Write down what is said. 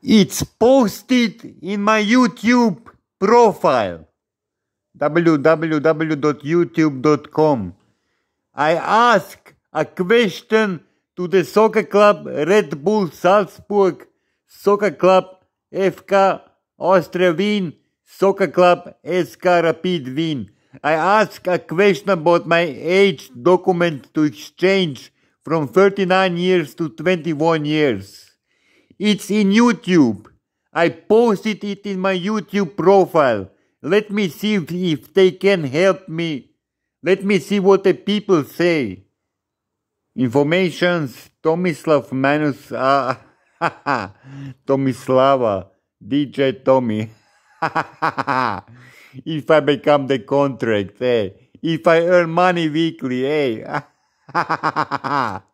It's posted in my YouTube profile, www.youtube.com. I ask a question to the soccer club Red Bull Salzburg, soccer club FK Austria Wien, soccer club SK Rapid Wien. I ask a question about my age document to exchange from 39 years to 21 years. It's in YouTube. I posted it in my YouTube profile. Let me see if they can help me. Let me see what the people say. Informations, Tomislav minus Tomislava, DJ Tommy. If I become the contract, if I earn money weekly,